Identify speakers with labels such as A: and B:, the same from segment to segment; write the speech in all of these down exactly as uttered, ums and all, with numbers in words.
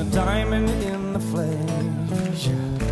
A: a diamond in the flesh.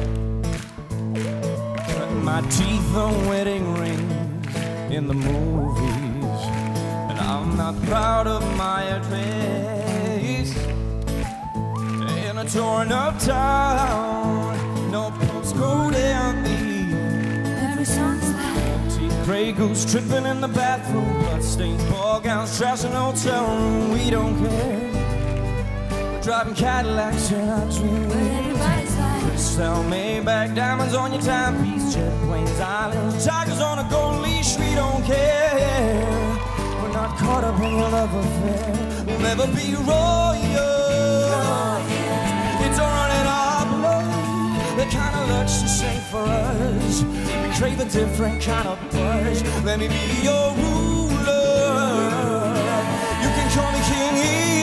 A: Cut my teeth on wedding rings in the movies, and I'm not proud of my address. In a torn up town, no postcode L E.
B: Every song's like
A: Grey goose tripping in the bathroom, bloodstains, ball gowns, trash in hotel room. We don't care. We're driving Cadillacs in our dreams.
B: everybody's like
A: Crystal Maybach, diamonds on your timepiece, jet planes, islands, tigers on a gold leash. We don't care. We're not caught up in your love affair. We'll never be royal. It's all running our blood. The kind of luck's too safe for us. We crave a different kind of buzz. Let me be your ruler. You can call me King E.